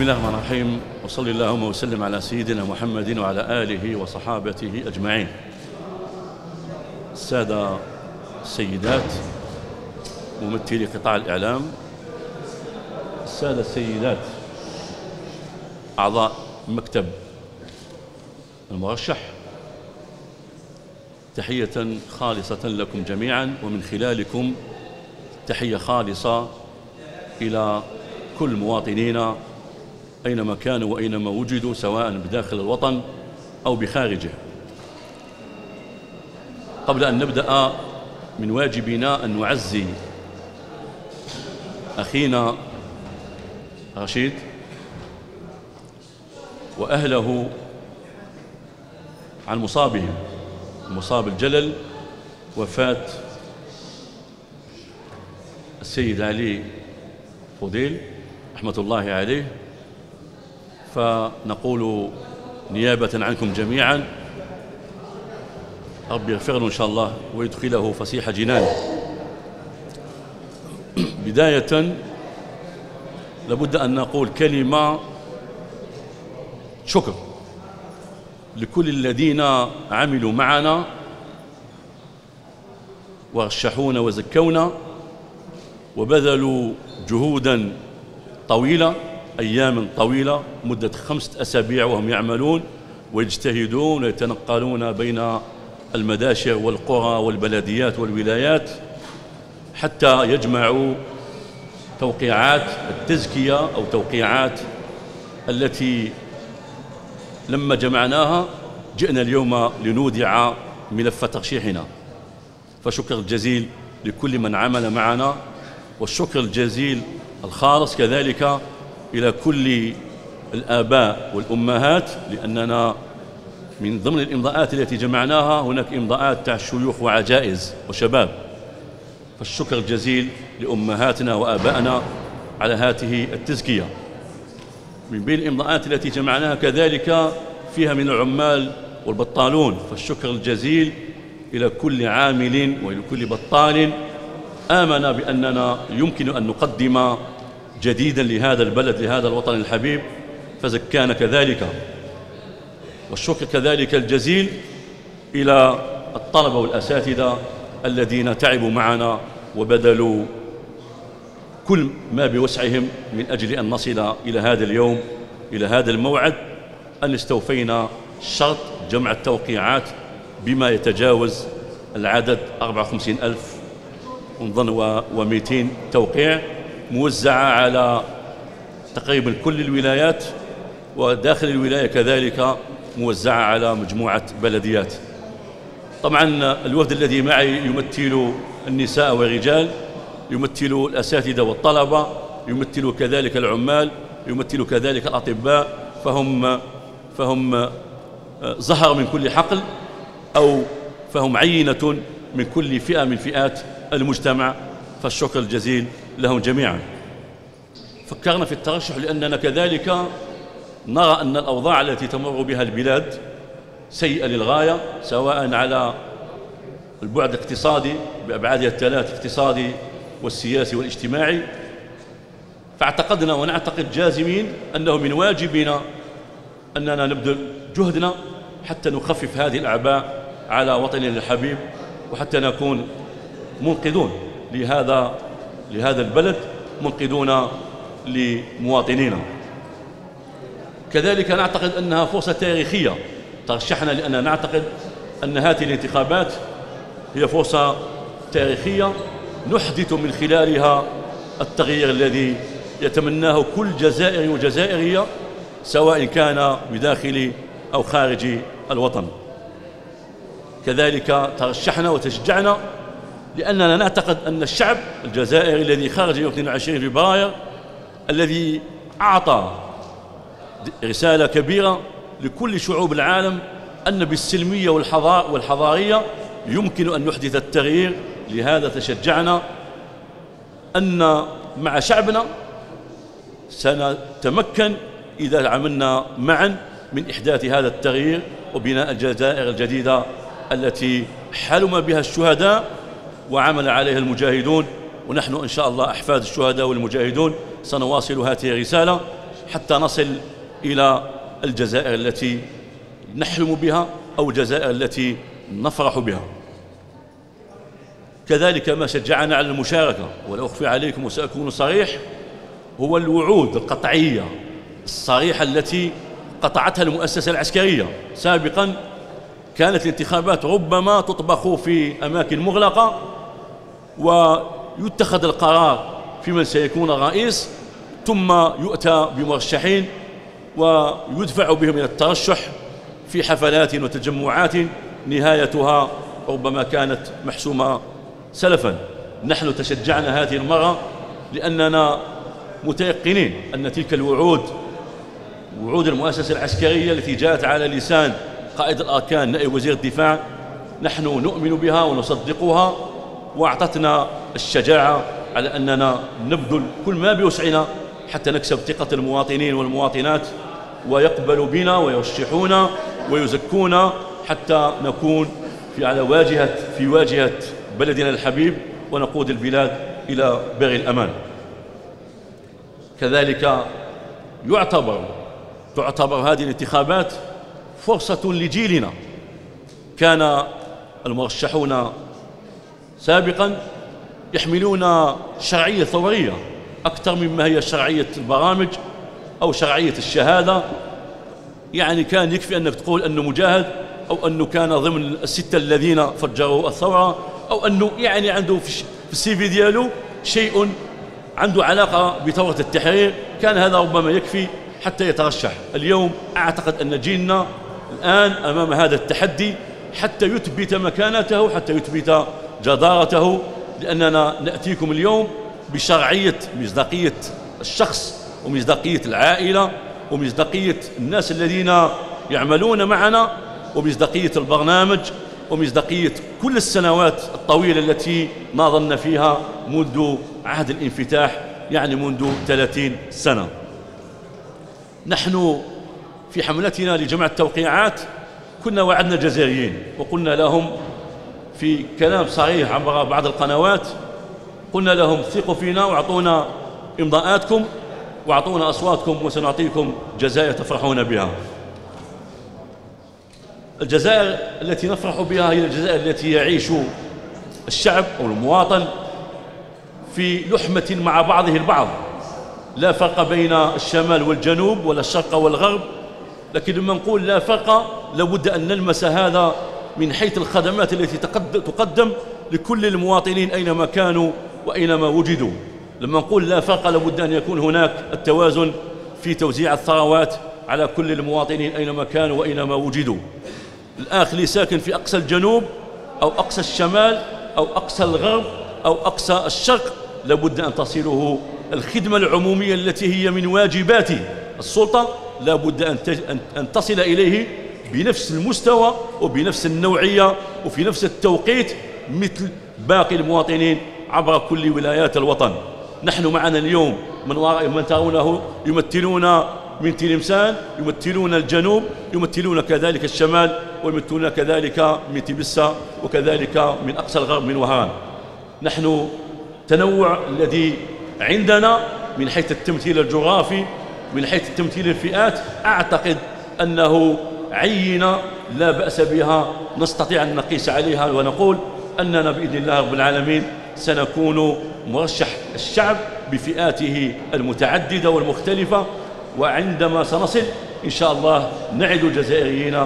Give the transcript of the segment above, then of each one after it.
الله الرحمن الرحيم، وصلى اللهم وسلم على سيدنا محمد وعلى آله وصحابته أجمعين. السادة السيدات ممثلي قطاع الإعلام، السادة السيدات أعضاء مكتب المرشح، تحية خالصة لكم جميعا، ومن خلالكم تحية خالصة إلى كل مواطنينا أينما كانوا وأينما وجدوا، سواء بداخل الوطن أو بخارجه. قبل أن نبدأ، من واجبنا أن نعزي أخينا رشيد وأهله عن مصابهم، مصاب الجلل، وفاة السيد علي فضيل رحمة الله عليه. فنقول نيابة عنكم جميعا ربي يغفر له إن شاء الله ويدخله فسيح جنانه. بداية لابد أن نقول كلمة شكر لكل الذين عملوا معنا ورشحونا وزكونا وبذلوا جهودا طويلة، أيام طويلة، مدة 5 أسابيع وهم يعملون ويجتهدون ويتنقلون بين المداشر والقرى والبلديات والولايات حتى يجمعوا توقيعات التزكية أو توقيعات التي لما جمعناها جئنا اليوم لنودع ملف ترشيحنا. فشكر الجزيل لكل من عمل معنا، والشكر الجزيل الخالص كذلك إلى كل الآباء والأمهات، لأننا من ضمن الإمضاءات التي جمعناها هناك إمضاءات تاع الشيوخ وعجائز وشباب. فالشكر الجزيل لأمهاتنا وآبائنا على هذه التزكية. من بين الإمضاءات التي جمعناها كذلك فيها من العمال والبطالون، فالشكر الجزيل إلى كل عامل وإلى كل بطال آمن بأننا يمكن أن نقدم جديدا لهذا البلد، لهذا الوطن الحبيب، فزكانا كذلك. والشكر كذلك الجزيل إلى الطلبة والأساتذة الذين تعبوا معنا وبذلوا كل ما بوسعهم من أجل أن نصل إلى هذا اليوم، إلى هذا الموعد، أن استوفينا شرط جمع التوقيعات بما يتجاوز العدد 54,000 ونظن و200 توقيع موزعة على تقريبا كل الولايات، وداخل الولاية كذلك موزعة على مجموعة بلديات. طبعا الوفد الذي معي يمثل النساء والرجال، يمثل الأساتذة والطلبة، يمثل كذلك العمال، يمثل كذلك الأطباء، فهم زهر من كل حقل، أو فهم عينة من كل فئة من فئات المجتمع. فالشكر الجزيل لهم جميعا. فكرنا في الترشح لأننا كذلك نرى أن الأوضاع التي تمر بها البلاد سيئة للغاية، سواء على البعد الاقتصادي بأبعادها الثلاث، الاقتصادي والسياسي والاجتماعي. فاعتقدنا ونعتقد جازمين أنه من واجبنا أننا نبذل جهدنا حتى نخفف هذه الأعباء على وطننا الحبيب، وحتى نكون منقذون لهذا البلد، منقذون لمواطنينا. كذلك نعتقد أنها فرصة تاريخية ترشحنا، لأننا نعتقد أن هذه الانتخابات هي فرصة تاريخية نحدث من خلالها التغيير الذي يتمناه كل جزائري وجزائرية، سواء كان بداخل أو خارج الوطن. كذلك ترشحنا وتشجعنا لأننا نعتقد أن الشعب الجزائري الذي خرج يوم 22 فبراير، الذي أعطى رسالة كبيرة لكل شعوب العالم أن بالسلمية والحضارية يمكن أن نحدث التغيير. لهذا تشجعنا أن مع شعبنا سنتمكن إذا عملنا معا من إحداث هذا التغيير وبناء الجزائر الجديدة التي حلم بها الشهداء وعمل عليها المجاهدون. ونحن إن شاء الله أحفاد الشهداء والمجاهدون سنواصل هذه الرسالة حتى نصل إلى الجزائر التي نحلم بها أو الجزائر التي نفرح بها. كذلك ما شجعنا على المشاركة ولا أخفي عليكم وسأكون صريح هو الوعود القطعية الصريحة التي قطعتها المؤسسة العسكرية. سابقا كانت الانتخابات ربما تطبخ في أماكن مغلقة ويتخذ القرار في من سيكون الرئيس، ثم يؤتى بمرشحين ويدفع بهم إلى الترشح في حفلات وتجمعات نهايتها ربما كانت محسومة سلفا. نحن تشجعنا هذه المرة لأننا متيقنين أن تلك الوعود، وعود المؤسسة العسكرية التي جاءت على لسان قائد الأركان نائب وزير الدفاع، نحن نؤمن بها ونصدقها، وأعطتنا الشجاعة على أننا نبذل كل ما بوسعنا حتى نكسب ثقة المواطنين والمواطنات ويقبلوا بنا ويرشحونا ويزكونا حتى نكون في واجهة بلدنا الحبيب ونقود البلاد إلى بر الأمان. كذلك تعتبر هذه الانتخابات فرصة لجيلنا. كان المرشحون سابقا يحملون شرعية ثورية أكثر مما هي شرعية البرامج أو شرعية الشهادة. يعني كان يكفي أنك تقول أنه مجاهد أو أنه كان ضمن الستة الذين فجروا الثورة أو أنه يعني عنده في السي في ديالو شيء عنده علاقة بثورة التحرير، كان هذا ربما يكفي حتى يترشح. اليوم أعتقد أن جيلنا الآن أمام هذا التحدي حتى يثبت مكانته، حتى يثبت جدارته، لأننا نأتيكم اليوم بشرعية مصداقية الشخص ومصداقية العائلة ومصداقية الناس الذين يعملون معنا ومصداقية البرنامج ومصداقية كل السنوات الطويلة التي ناضلنا فيها منذ عهد الانفتاح، يعني منذ 30 سنة. نحن في حملتنا لجمع التوقيعات كنا وعدنا الجزائريين وقلنا لهم في كلام صريح عبر بعض القنوات، قلنا لهم ثقوا فينا واعطونا إمضاءاتكم واعطونا أصواتكم وسنعطيكم جزائر تفرحون بها. الجزائر التي نفرح بها هي الجزائر التي يعيش الشعب أو المواطن في لحمة مع بعضه البعض، لا فرق بين الشمال والجنوب ولا الشرق والغرب. لكن لما نقول لا فرق لابد أن نلمس هذا من حيث الخدمات التي تقدم لكل المواطنين أينما كانوا وأينما وجدوا. لما نقول لا فرق لابد أن يكون هناك التوازن في توزيع الثروات على كل المواطنين أينما كانوا وأينما وجدوا. الآخ اللي ساكن في أقصى الجنوب أو أقصى الشمال أو أقصى الغرب أو أقصى الشرق لابد أن تصله الخدمة العمومية التي هي من واجبات السلطة، لابد أن تصل إليه بنفس المستوى وبنفس النوعية وفي نفس التوقيت مثل باقي المواطنين عبر كل ولايات الوطن. نحن معنا اليوم من ترونه يمثلون من تلمسان، يمثلون الجنوب، يمثلون كذلك الشمال، ويمثلون كذلك من تبسة، وكذلك من أقصى الغرب من وهران. نحن تنوع الذي عندنا من حيث التمثيل الجغرافي، من حيث التمثيل الفئات، أعتقد أنه عينة لا بأس بها، نستطيع أن نقيس عليها ونقول أننا بإذن الله رب العالمين سنكون مرشح الشعب بفئاته المتعددة والمختلفة. وعندما سنصل إن شاء الله نعد الجزائريين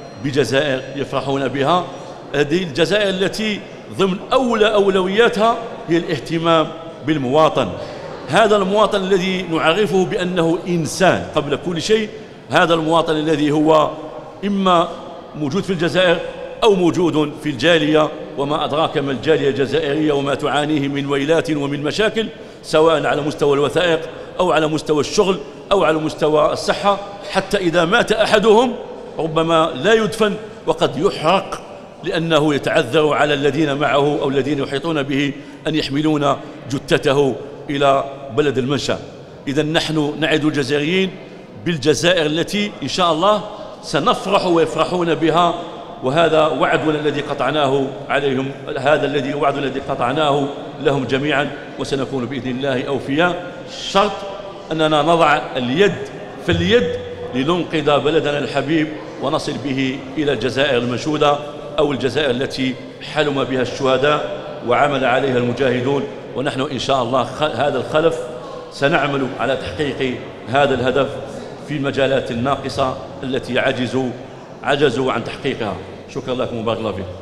بجزائر يفرحون بها. هذه الجزائر التي ضمن أولوياتها هي الاهتمام بالمواطن، هذا المواطن الذي نعرفه بأنه إنسان قبل كل شيء، هذا المواطن الذي هو إما موجود في الجزائر أو موجود في الجالية، وما أدراك ما الجالية الجزائرية وما تعانيه من ويلات ومن مشاكل، سواء على مستوى الوثائق أو على مستوى الشغل أو على مستوى الصحة. حتى إذا مات أحدهم ربما لا يدفن وقد يحرق، لأنه يتعذر على الذين معه أو الذين يحيطون به أن يحملون جثته إلى بلد المنشأ. إذا نحن نعد الجزائريين بالجزائر التي إن شاء الله سنفرح ويفرحون بها، وهذا وعدنا الذي قطعناه عليهم، هذا الوعد الذي قطعناه لهم جميعا، وسنكون بإذن الله أوفياء. شرط أننا نضع اليد في اليد لننقذ بلدنا الحبيب ونصل به إلى الجزائر المنشودة، أو الجزائر التي حلم بها الشهداء وعمل عليها المجاهدون. ونحن إن شاء الله هذا الخلف سنعمل على تحقيق هذا الهدف في المجالات الناقصة التي عجزوا عن تحقيقها. شكرا لكم وبارك الله فيكم.